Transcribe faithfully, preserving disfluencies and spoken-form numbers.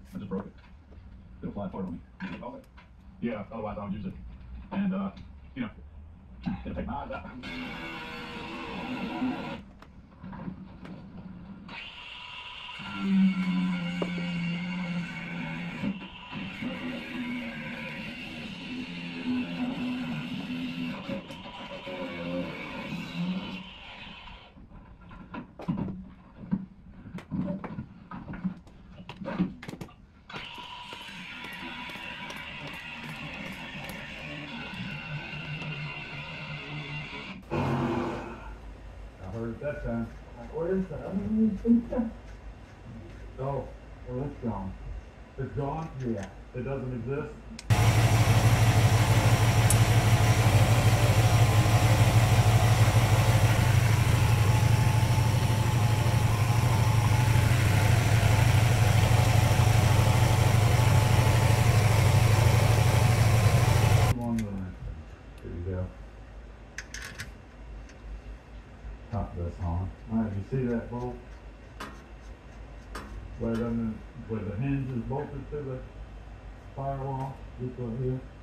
I just broke it. It'll fly apart on me. Okay. Yeah, otherwise I would use it. And, uh, you know, it'll take my eyes out. I heard it that time. Like, where's the other one? Oh, well, it's gone. It's gone? Yeah. It doesn't exist? One more. There you go. Top this on. Alright, you see that bolt? Where the, where the hinge is bolted to the firewall? This one here.